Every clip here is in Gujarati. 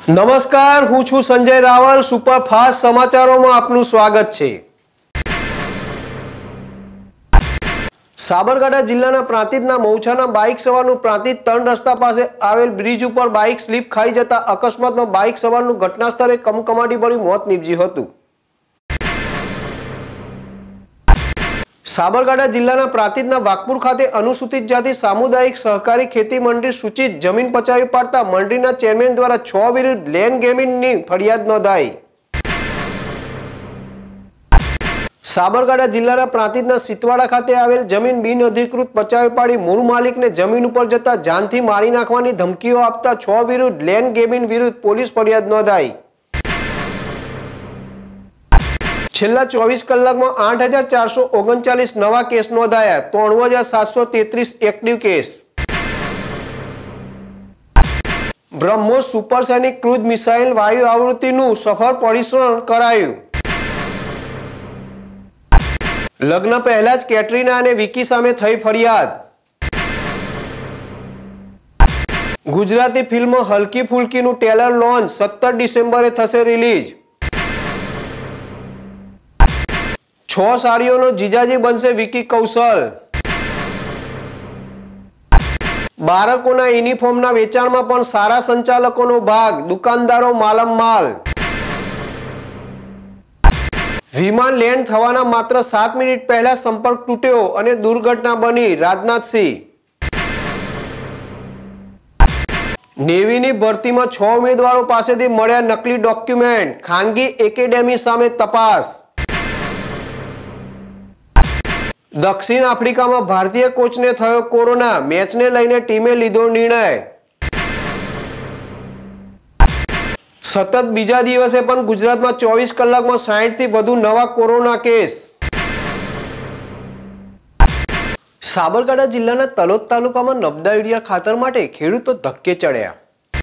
નમસ્કાર, હું છું સંજય રાવલ। સુપરફાસ્ટ સમાચારોમાં આપનું સ્વાગત છે। સાબરકાંઠા જિલ્લાના પ્રાંતિજના મૌછાના બાઇક સવારનું પ્રાંતિજ 3 રસ્તા પાસે આવેલ બ્રિજ ઉપર બાઇક સ્લીપ ખાઈ જતા અકસ્માતમાં બાઇક સવારનું ઘટના સ્થળે કમકમાટી ભર્યું મોત નીપજ્યું હતું। સાબરકાંઠા જિલ્લાના પ્રાંતિજના વાઘપુર ખાતે અનુસૂચિત જાતિ સામુદાયિક સહકારી ખેતી મંડળી સૂચિત જમીન પચાવી પાડતા મંડળીના ચેરમેન દ્વારા 6 વિરુદ્ધ લેન્ડ ગ્રેબિંગની ફરિયાદ નોંધાઈ। સાબરકાંઠા જિલ્લાના પ્રાંતિજના સિતવાડા ખાતે આવેલ જમીન બિનઅધિકૃત પચાવી પાડી મૂળ માલિકને જમીન ઉપર જતા જાનથી મારી નાખવાની ધમકીઓ આપતા 6 વિરુદ્ધ લેન્ડ ગ્રેબિંગ વિરુદ્ધ પોલીસ ફરિયાદ નોંધાઈ। છેલ્લા 24 કલાકમાં 8439 નવા કેસ નોંધાયા, 93733 active case. BrahMos supersonic cruise missile વાયુ આવૃત્તિનું સફળ પરીક્ષણ કરાયું। લગ્ન પહેલા જ કેટરીના અને વિકી સામે થઈ ફરિયાદ। ગુજરાતી ફિલ્મ હલકી ફુલકીનું ટ્રેલર લોન્ચ 17 ડિસેમ્બરે થશે રિલીઝ। 6 સાડીઓનો જીજાજી બનશે વિકી કૌશલ। બાળકોના યુનિફોર્મના વેચાણમાં પણ સારા સંચાલકોનો ભાગ, દુકાનદારો માલમમાલ। વિમાન લેન્ડ થવાના માત્ર 7 મિનિટ પહેલા સંપર્ક તૂટ્યો અને દુર્ઘટના બની, રાજનાથસિંહ। નેવીની ભરતીમાં 6 ઉમેદવારો પાસેથી મળ્યા નકલી ડોક્યુમેન્ટ, ખાનગી એકેડેમી સામે તપાસ। દક્ષિણ આફ્રિકામાં ભારતીય કોચને થયો કોરોના, મેચને લઈને ટીમે લીધો નિર્ણય। સતત બીજા દિવસે પણ ગુજરાતમાં 24 કલાકમાં 60 થી વધુ નવા કોરોના કેસ। સાબરકાંઠા જિલ્લાના તલોદ તાલુકામાં નબદા યુરિયા ખાતર માટે ખેડૂતો ધક્કે ચડ્યા।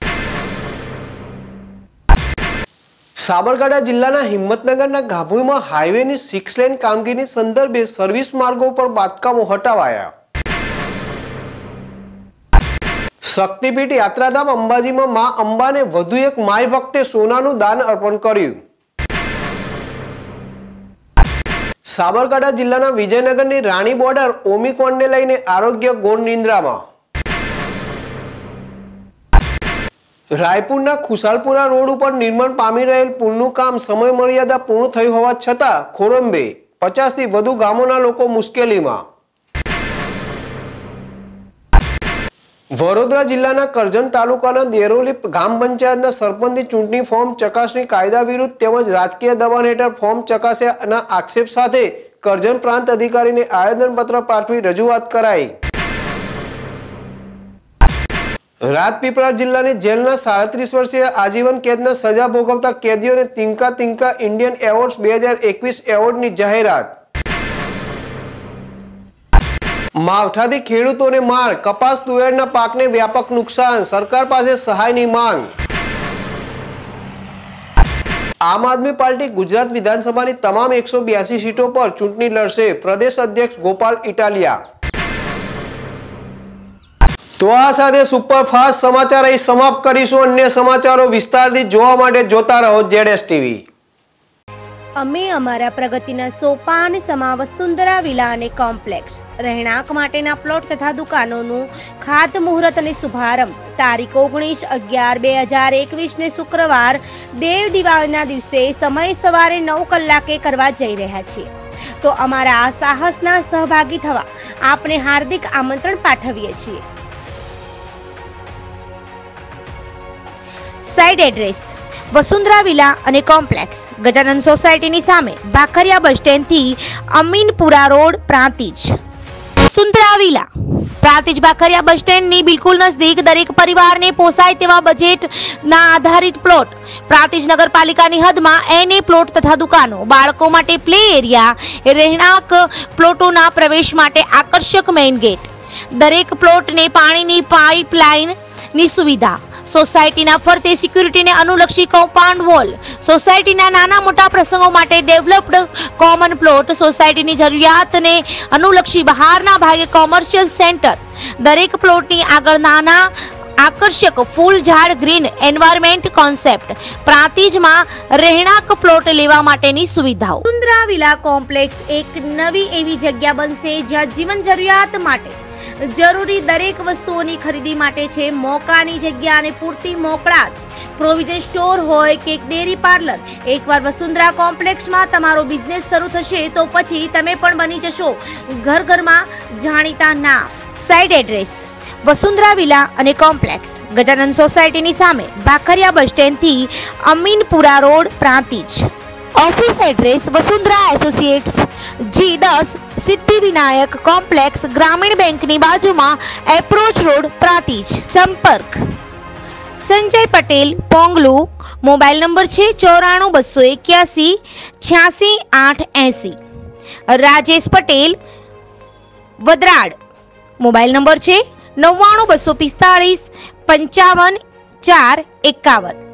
સાબરકાંઠા જિલ્લાના હિંમતનગરના ગાભુમાં હાઈવેની 6 લેન કામગીરી સંદર્ભે સર્વિસ માર્ગો પર બાંધકામો હટાવાયા। શક્તિપીઠ યાત્રાધામ અંબાજીમાં મા અંબાને વધુ એક માય ભક્તે સોનાનું દાન અર્પણ કર્યું। સાબરકાંઠા જિલ્લાના વિજયનગરની રાણી બોર્ડર ઓમિક્રોનને લઈને આરોગ્ય ગૌણ નિંદ્રામાં। રાયપુરના ખુશાલપુરા રોડ ઉપર નિર્માણ પામી રહેલ પુલનું કામ સમય મર્યાદા પૂર્ણ થઈ હોવા છતાં ખોરંભે 50 થી વધુ ગામોના લોકો મુશ્કેલીમાં। વડોદરા જિલ્લાના કરજણ તાલુકાના દેરોલી ગ્રામ પંચાયતના સરપંચની ચૂંટણી ફોર્મ ચકાસણી કાયદા વિરુદ્ધ તેમજ રાજકીય દબાણ હેઠળ ફોર્મ ચકાસ્યાના આક્ષેપ સાથે કરજણ પ્રાંત અધિકારીને આવેદનપત્ર પાઠવી રજૂઆત કરાઈ। રાજપીપળા જિલ્લાની જેલના 37 વર્ષીય આજીવન કેદના સજા ભોગવતા કેદીઓને તિંકા તિંકા ઇન્ડિયન એવોર્ડ્સ 2021 એવોર્ડની જાહેરાત। માવઠાથી ખેડૂતોને માર, કપાસ તુવેરના પાકને વ્યાપક નુકસાન, સરકાર પાસે સહાયની માંગ। આમ આદમી પાર્ટી ગુજરાત વિધાનસભાની તમામ 182 સીટો પર ચૂંટણી લડશે, પ્રદેશ અધ્યક્ષ ગોપાલ ઇટાલિયા। તો આ સાથે સુપરફાસ્ટ સમાચાર અહીં સમાપ્ત કરીશું। અન્ય સમાચારો વિસ્તારથી જોવા માટે જોતા રહો ZS TV। અમે અમારા પ્રગતિના સોપાન સમા વસુંધરા વિલા અને કોમ્પ્લેક્સ રહેણાંક માટેના પ્લોટ તથા દુકાનોનું ખાતમુહૂર્ત અને શુભારંભ તારીખ 19/11/2021 ને શુક્રવાર દેવ દિવાળીના દિવસે સમય સવારે 9 કલાકે કરવા જઈ રહ્યા છીએ। તો અમારા આ સાહસના સહભાગી થવા આપને હાર્દિક આમંત્રણ પાઠવીએ છીએ। સાઇટ એડ્રેસ વસુંધરા વિલા અને કોમ્પ્લેક્સ, ગજાનંદ સોસાયટીની સામે, ભાખરિયા બસ સ્ટેન્ડથી Aminpura road, Prantij. Vasundhara villa Prantij Bhakhariya bus સ્ટેન્ડની બિલકુલ નજદીક દરેક પરિવારને પોસાય તેવા બજેટના આધારિત પ્લોટ, પ્રાંતિજ નગરપાલિકાની હદમાં એને પ્લોટ તથા દુકાનો, બાળકો માટે પ્લે એરિયા, રહેણાંક પ્લોટોના પ્રવેશ માટે આકર્ષક મેઇન ગેટ, દરેક પ્લોટને પાણીની પાઇપલાઇનની સુવિધા, સોસાયટીના ફરતે સિક્યુરિટીને અનુલક્ષી કમ્પાઉન્ડ વોલ, સોસાયટીના નાના મોટા પ્રસંગો માટે ડેવલપ્ડ કોમન પ્લોટ, સોસાયટીની જરૂરિયાતને અનુલક્ષી બહારના ભાગે કોમર્શિયલ સેન્ટર, દરેક પ્લોટની આગળ નાના આકર્ષક ફૂલ ઝાડ ગ્રીન એન્વાયરમેન્ટ કોન્સેપ્ટ, પ્રાંતિજમાં રહેણાંક પ્લોટ લેવા માટેની સુવિધાઓ. વસુંધરા વિલા કોમ્પ્લેક્સ એક નવી એવી જગ્યા બનશે જ્યાં જીવન જરૂરિયાત માટે જરૂરી દરેક વસ્તુઓની ખરીદી માટે છે મોકાની જગ્યા અને પૂરતી મોકળાશ. પ્રોવિઝન સ્ટોર હોય કે ડેરી પાર્લર, એકવાર વસુંધરા કોમ્પ્લેક્સમાં તમારો બિઝનેસ શરૂ થશે તો પછી તમે પણ બની જશો ઘર ઘરમાં જાણીતા નામ. સાઇટ એડ્રેસ વસુંધરા વિલા અને કોમ્પ્લેક્સ, ગજાનંદ સોસાયટીની સામે, ભાખરિયા બસ સ્ટેન્ડથી Aminpura road, Prantij. Office address Vasundhara associates, G10, Siddhivinayak complex, ગ્રામીણ બેંકની બાજુમાં, એપ્રોચ રોડ, પ્રાંતિજ. સંપર્ક સંજય પટેલ, પોંગલુ. મોબાઈલ નંબર છે 94 281 86 880. રાજેશ પટેલ, વદરાડ. મોબાઈલ નંબર છે 99 245 55 4 51.